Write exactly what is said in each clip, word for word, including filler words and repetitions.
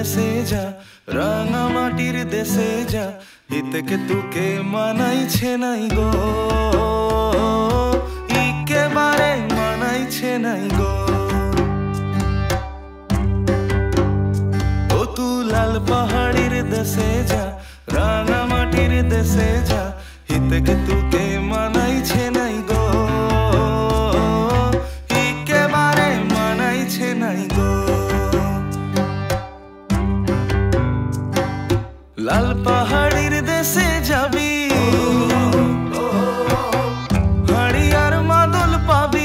দেশে যা রাঙা মাটির দেশে যা হিতেকে তুকে মানাইছে নাই গো একেবারে মানাইছে নাই গো ও তু লাল পাহাড়ির দেশে যা রাঙা মাটির দেশে যা হিতেকে তুকে মানাইছে নাই গো একেবারে মানাইছে নাই গো লাল পাহাড়ির দেশে যাবি হাড়ি আর মাদল পাবি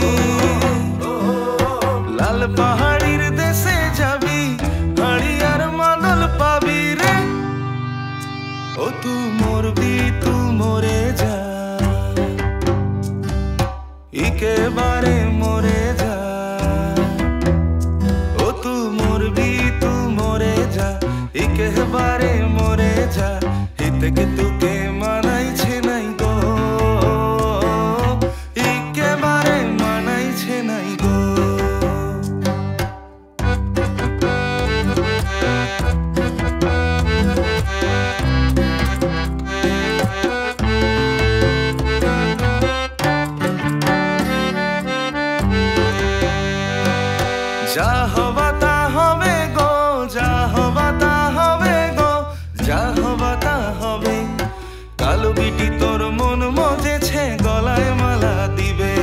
লাল পাহাড়ির দেশে যাবি হাড়ি আর মাদল পাবি রে ও তু মরবি তু মরে যা একেবারে মরে যা ও তু মরবি তু মরে যা একেবারে মরে যা হিতেকে তুকে মানাইছে নাই গো একেবারে মানাইছে নাই গো যা হবা তা হবে গো যা হবা তা হবে গো যা হবা তা হবে কালো বিটি তোর মন মজেছে গলায় মালা দিবে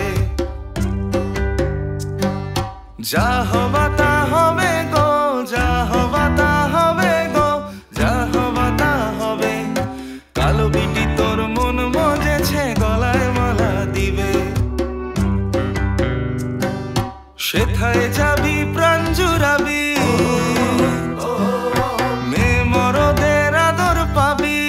যা হবা তা হবে গো যা হবা তা হবে গো যা হবা তা হবে কালো বিটি তোর মন মজেছে গলায় মালা দিবে সেথায় যাবি প্রাণ জুড়াবি মে মরদের আদর পাবি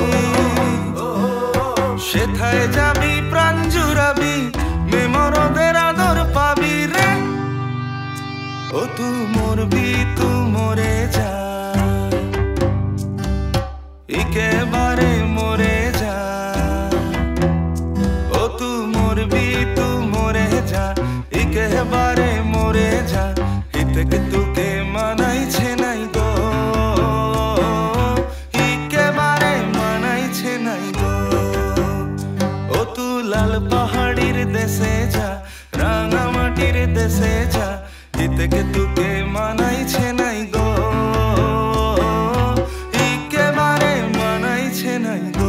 সেথায় যাবি প্রাণ জুড়াবি মে মরদের আদর পাবি রে ও তু মরবি তু মরে যা একেবারে মরে যা ও তু মরবি তু মরে যা একেবারে মরে যা হিতেকে তুকে মানাইছে নাই গো একেবারে মানাইছে নাই গো ও তু লাল পাহাড়ির দেশে যা রাঙা মাটির দেশে যা হিতেকে তুকে মানাইছে নাই গো একেবারে মানাইছে নাই গো